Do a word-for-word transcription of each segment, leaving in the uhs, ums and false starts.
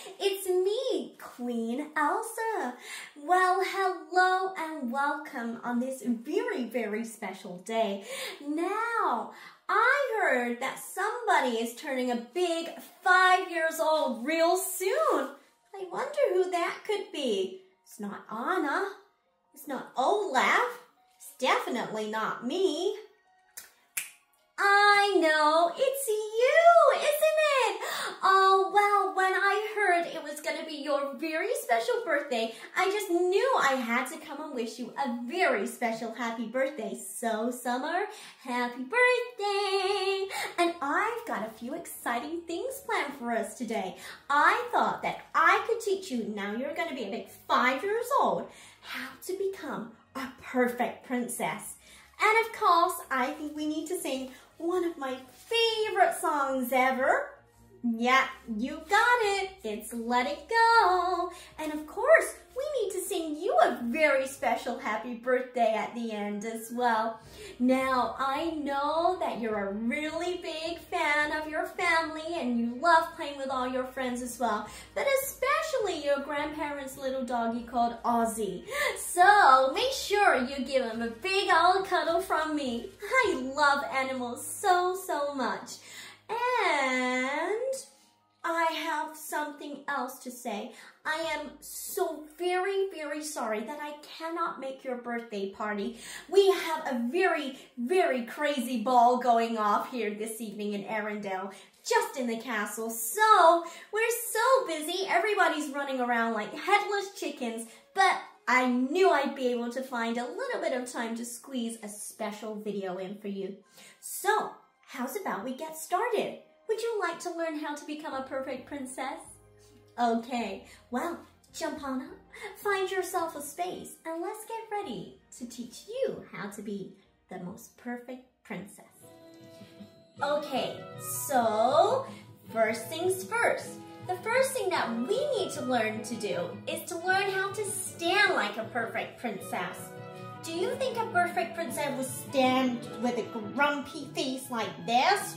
it's me, Queen Elsa. Well, hello and welcome on this very, very special day. Now, I heard that somebody is turning a big five years old real soon. I wonder who that could be. It's not Anna. It's not Olaf. It's definitely not me. I know, it's you, isn't it? Oh, well, when I heard it was going to be your very special birthday, I just knew I had to come and wish you a very special happy birthday. So, Summer, happy birthday! And I've got a few exciting things planned for us today. I thought that I could teach you, now you're going to be a big five years old, how to become a perfect princess. And of course, I think we need to sing one of my favorite songs ever. Yeah, you got it. It's Let It Go. And of course, we need to sing you a very special happy birthday at the end as well. Now, I know that you're a really big fan of your family and you love playing with all your friends as well, but especially your grandparents' little doggy called Ozzy. So make sure you give him a big old cuddle from me. I love animals so, so much. And I have something else to say. I am so very, very sorry that I cannot make your birthday party. We have a very, very crazy ball going off here this evening in Arendelle, just in the castle. So we're so busy. Everybody's running around like headless chickens, but I knew I'd be able to find a little bit of time to squeeze a special video in for you. So how's about we get started? Would you like to learn how to become a perfect princess? Okay, well, jump on up, find yourself a space, and let's get ready to teach you how to be the most perfect princess. Okay, so first things first. The first thing that we need to learn to do is to learn how to stand like a perfect princess. Do you think a perfect princess would stand with a grumpy face like this?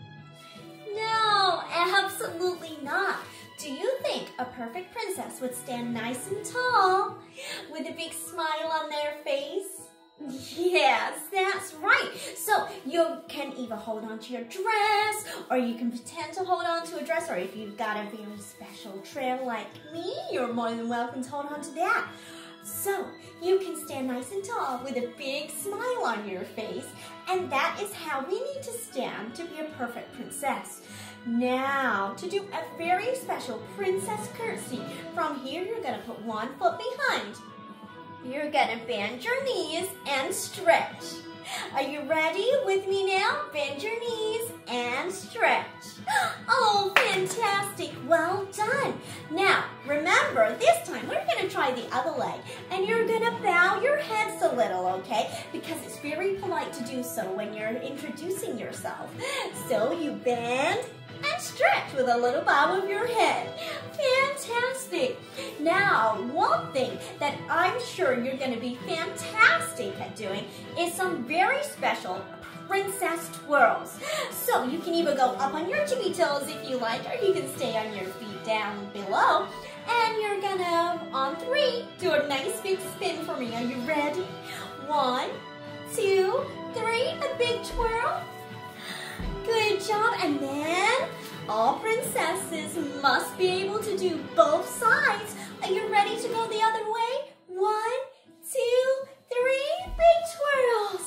No, absolutely not. Do you think a perfect princess would stand nice and tall with a big smile on their face? Yes, that's right. So you can either hold on to your dress, or you can pretend to hold on to a dress, or if you've got a very special trail like me, you're more than welcome to hold on to that. So you can stand nice and tall with a big smile on your face, and that is how we need to stand to be a perfect princess. Now, to do a very special princess curtsy, from here you're going to put one foot behind. You're going to bend your knees and stretch. Are you ready with me now? Bend your knees and stretch. Oh, fantastic. Well done. Now, remember, this time we're going to try the other leg. And you're going to bow your heads a little, okay? Because it's very polite to do so when you're introducing yourself. So you bend and stretch with a little bow of your head. Fantastic. Now, one thing that I'm sure you're going to be fantastic at doing is some very special princess twirls. So you can either go up on your tippy toes if you like, or you can stay on your feet down below. And you're going to, on three, do a nice big spin for me. Are you ready? One, two, three, a big twirl. Good job. And then all princesses must be able to do both sides. Are you ready to go the other way? One, two, three, big twirls.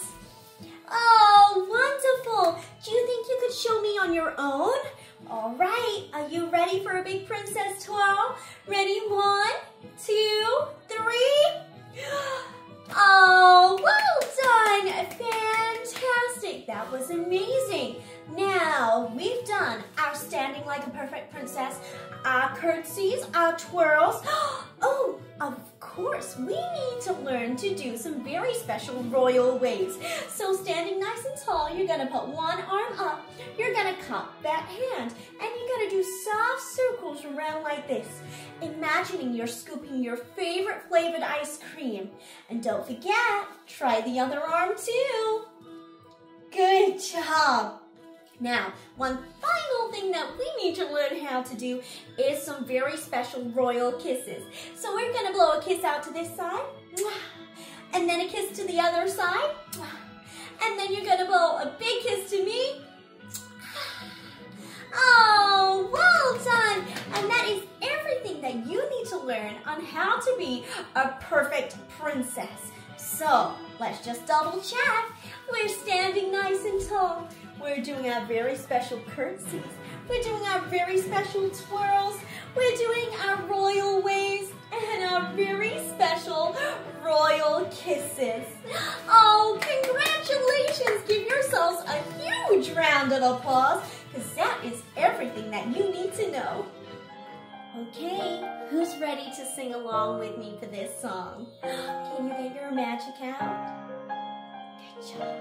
Oh, wonderful. Do you think you could show me on your own? All right. Are you ready for a big princess twirl? Ready? One, two, three. Oh, well done. Fantastic. That was amazing. Now, we've done our standing like a perfect princess, our curtsies, our twirls. Oh, of course, we need to learn to do some very special royal waves. So standing nice and tall, you're going to put one arm up, you're going to cup that hand, and you're going to do soft circles around like this, imagining you're scooping your favorite flavored ice cream. And don't forget, try the other arm too. Good job. Now, one final thing that we need to learn how to do is some very special royal kisses. So we're gonna blow a kiss out to this side, and then a kiss to the other side, and then you're gonna blow a big kiss to me. Oh, well done! And that is everything that you need to learn on how to be a perfect princess. So, let's just double check. We're standing nice and tall. We're doing our very special curtsies. We're doing our very special twirls. We're doing our royal waves and our very special royal kisses. Oh, congratulations! Give yourselves a huge round of applause, because that is everything that you need to know. Okay, who's ready to sing along with me for this song? Can you get your magic out? Good job.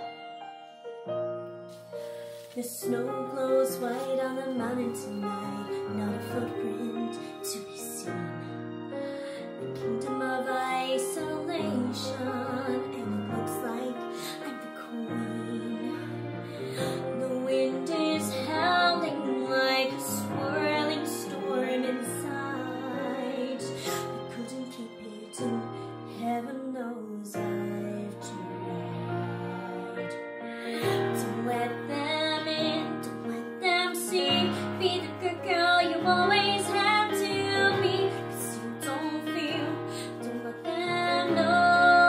The snow glows white on the mountain tonight, not a footprint to be seen. The kingdom of isolation, and it looks like I'm the queen. The wind is howling like a swirling storm inside. I couldn't keep it, and heaven knows I've tried. Don't let them in, don't let them see. Be the good girl you always have to be. 'Cause you don't feel, don't let them know.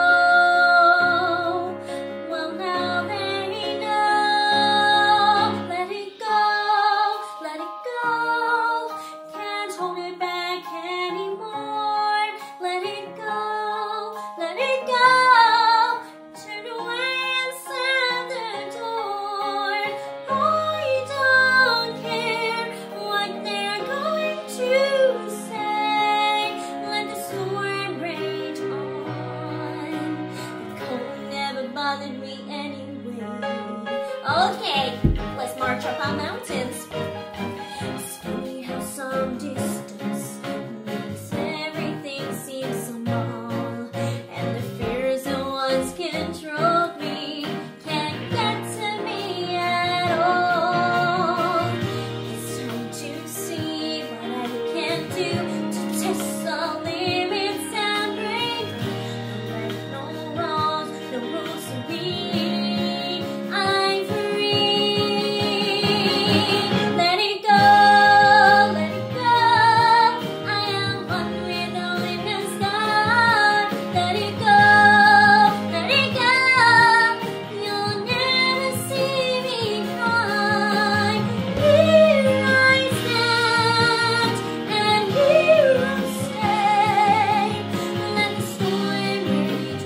Well, now they know. Let it go, let it go. Can't hold it back anymore. Let it go, let it go. Turn away and slam the door. I don't care what they're going to say. Let the storm rage on. The cold never bothered me anyway. Okay, let's march up our mountains. It's funny how some distance makes everything seem small, and the fears that once controlled me can't get to me at all. It's time to see what I can do to test the limits and break. No right, no wrongs, no rules to be. I'm free. Let it go, let it go. I am one with the wind and sky. Let it go, let it go. You'll never see me cry. Here I stand, and here I'll stay. Let the storm rage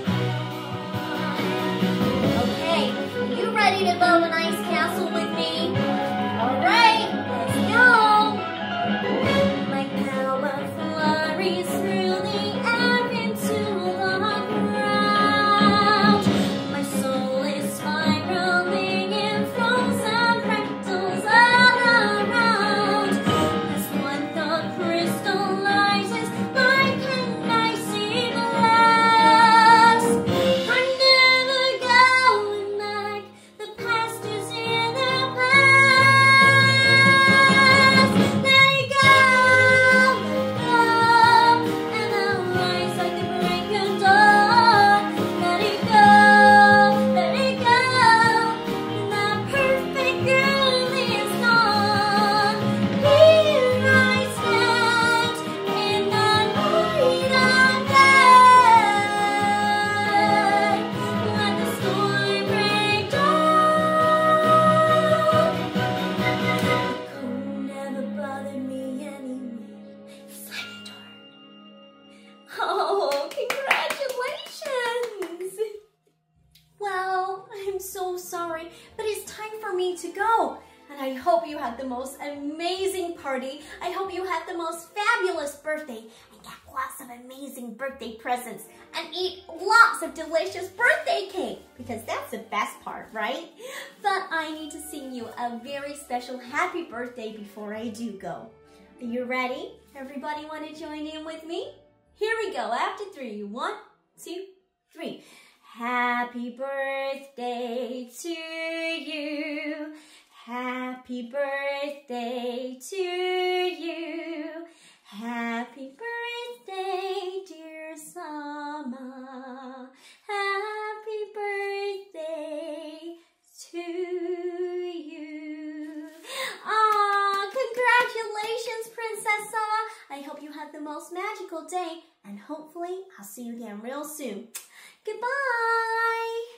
on. Okay, are you ready to build an ice castle with me? All right, let's go. My power flurries through the air into the ground. My soul is spiraling in frozen fractals all around. As one thought crystallizes like an icy glass. I'm never going back. The past is in the past. Let it go, let it go, and I'll rise like the break of dawn. Let it go, let it go, and that perfect girl is gone. Here I stand in the light of day. Let the storm break down. Cold never bothered me anyway. Slam the door. Oh, congratulations! Well, I'm so sorry, but it's time for me to go. And I hope you had the most amazing party. I hope you had the most fabulous birthday and got lots of amazing birthday presents and eat lots of delicious birthday cake, because that's the best part, right? But I need to sing you a very special happy birthday before I do go. Are you ready? Everybody want to join in with me? Here we go. After three. One, two, three. Happy birthday to you. Happy birthday to you. Happy birthday, dear Sama. Happy birthday to you. Aw, congratulations, Princess Sama. I hope you have the most magical day, and hopefully I'll see you again real soon. Goodbye.